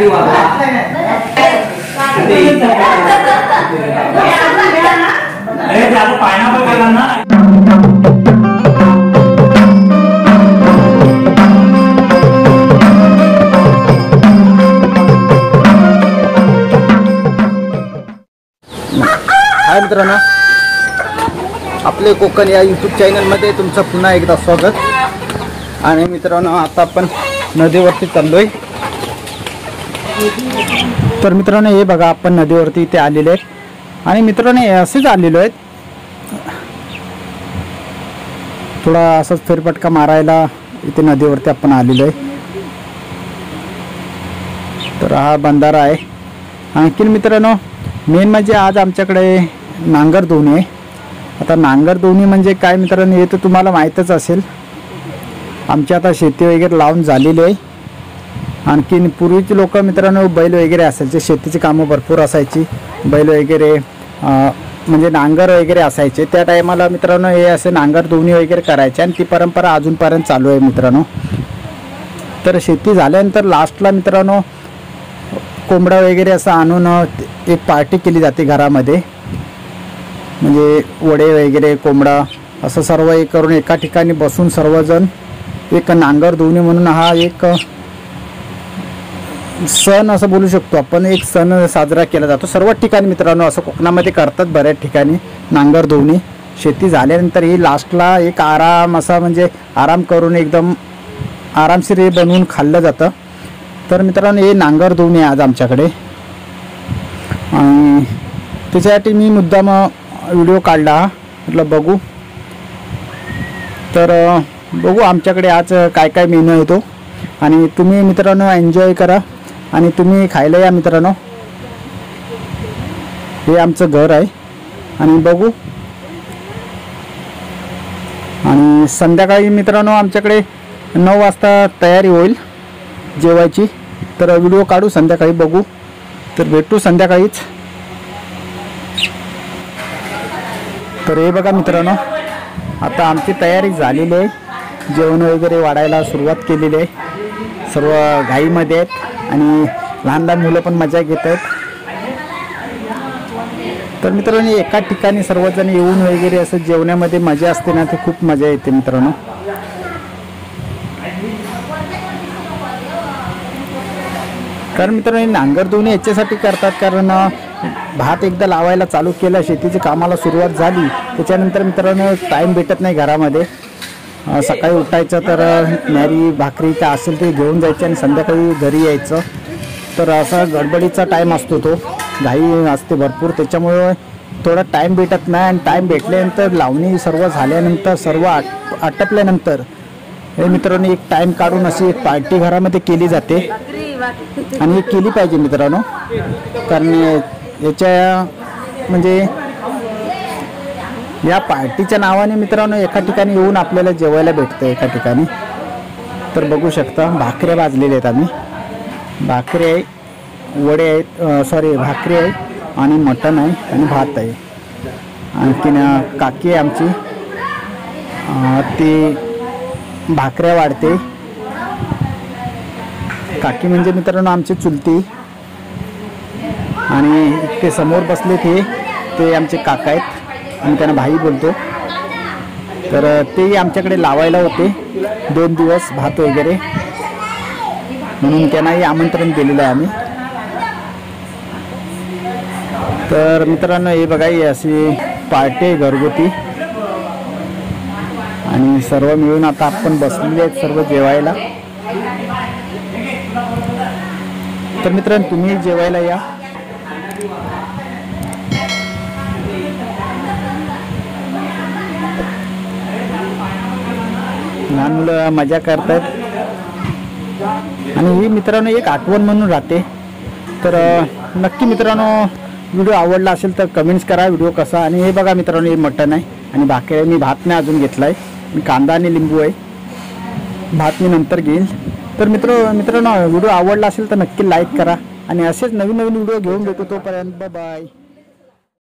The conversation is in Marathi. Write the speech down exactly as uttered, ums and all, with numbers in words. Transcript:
हाय मित्रांनो, आपले कोकण या यूट्यूब चॅनलमध्ये तुमचं पुन्हा एकदा स्वागत। आणि मित्रांनो, आता आपण नदीवरती चाललोय। तर मित्रांनो, हे बघा, आपण नदीवरती इथे आलेले आहेत। आणि मित्रांनो, असेच आलेलो आहेत, थोडा असाच फेरफटका मारायला इथे नदीवरती आपण आलेलो आहे। तर हा बंधारा आहे। आणखीन मित्रांनो, मेन म्हणजे आज आमच्याकडे नांगर धुणी आहे। आता नांगर धुणी म्हणजे काय मित्रांनो, हे तर तुम्हाला माहीतच असेल। आमची आता शेती वगैरे लावून झालेली आहे। आणखीन पूर्वीचे लोक मित्रांनो बैल वगैरे असायचे, शेतीची कामं भरपूर असायची, बैल वगैरे म्हणजे नांगर वगैरे असायचे। त्या टायमाला मित्रांनो हे असे नांगर धुणी वगैरे करायचे आणि ती परंपरा अजूनपर्यंत चालू आहे मित्रांनो। तर शेती झाल्यानंतर लास्टला मित्रांनो कोंबडा वगैरे असं आणून एक पार्टी केली जाते घरामध्ये, म्हणजे वडे वगैरे कोंबडा असं सर्व एक करून एका ठिकाणी बसून सर्वजण एक नांगर धुणी म्हणून हा एक सण असं बोलू शकतो आपण, एक सण साजरा केला जातो सर्व ठिकाणी मित्रांनो। असं कोकणामध्ये करतात बऱ्याच ठिकाणी नांगर धुणी। शेती झाल्यानंतर ही लास्टला एक आराम असा, म्हणजे आराम करून एकदम आरामशीर हे बनवून खाल्लं जातं। तर मित्रांनो, हे नांगर धुणी आज आमच्याकडे, आणि त्याच्यासाठी मी मुद्दाम व्हिडिओ काढला, म्हटलं बघू। तर बघू आमच्याकडे आज काय काय मेनू येतो, आणि तुम्ही मित्रांनो एन्जॉय करा आणि तुम्ही खायला या मित्रांनो। हे आमचं घर आहे आणि बघू। आणि संध्याकाळी मित्रांनो आमच्याकडे नऊ वाजता तयारी होईल जेवायची। तर व्हिडिओ काढू संध्याकाळी, बघू। तर भेटू संध्याकाळीच। तर हे बघा मित्रांनो, आता आमची तयारी झालेली आहे, जेवण वगैरे वाढायला सुरुवात केलेली आहे। सर्व घाईमध्ये आहेत आणि लहान लहान मुलं पण मजा घेत आहेत। तर मित्रांनो, एका ठिकाणी सर्वजण येऊन वगैरे असं जेवण्यामध्ये मजा असते ना, ती खूप मजा येते मित्रांनो। कारण मित्रांनो, नांगर धुणी याच्यासाठी करतात, कारण भात एकदा लावायला चालू केला, शेतीची कामाला सुरुवात झाली, त्याच्यानंतर मित्रांनो टाईम भेटत नाही घरामध्ये। सकाळी उठायचं तर न्यारी भाकरी काय असेल ते घेऊन जायचे आणि संध्याकाळी घरी यायचं। तर असा गडबडीचा टाईम असतो, तो घाई असते भरपूर, त्याच्यामुळे थोडा टाईम भेटत नाही। आणि टाईम भेटल्यानंतर लावणी सर्व झाल्यानंतर सर्व आट आटपल्यानंतर हे मित्रांनो एक टाईम काढून अशी एक पार्टी घरामध्ये केली जाते, आणि केली पाहिजे मित्रांनो। कारण याच्या म्हणजे या पार्टीच्या नावाने मित्रांनो एका ठिकाणी येऊन आपल्याला जेवायला भेटतं एका ठिकाणी। तर बघू शकता भाकऱ्या भाजलेल्या आहेत, आम्ही भाकरी आहे, वडे आहेत, सॉरी भाकरी आहे, आणि मटण आहे, आणि भात आहे। आणखीन काकी आहे आमची, ती भाकऱ्या वाढते। काकी म्हणजे मित्रांनो आमची चुलती, आणि ते समोर बसले ते ते आमचे काका आहेत, आम्ही त्यांना भाई बोलतो। तर ते आमच्याकडे लावायला होते दोन दिवस भात वगैरे, म्हणून त्यांनाही आमंत्रण दिलेलं आहे आम्ही। तर मित्रांनो, हे बघा, ही अशी पार्टी आहे घरगुती, आणि सर्व मिळून आता आपण बसलेले आहेत सर्व जेवायला। तर मित्रांनो, तुम्ही जेवायला या। लहान मुलं मजा करतात, आणि ही मित्रांनो एक आठवण म्हणून राहते। तर नक्की मित्रांनो, व्हिडिओ आवडला असेल तर कमेंट्स करा व्हिडिओ कसा। आणि हे बघा मित्रांनो, हे मटण आहे आणि भाकरी आहे, मी भात नाही अजून घेतला आहे, मी कांदा आणि लिंबू आहे, भात मी नंतर घेईल। तर मित्र मित्रांनो व्हिडिओ आवडला असेल तर नक्की लाईक करा, आणि असेच नवीन नवीन व्हिडिओ घेऊन भेटू, तोपर्यंत बाय बाय।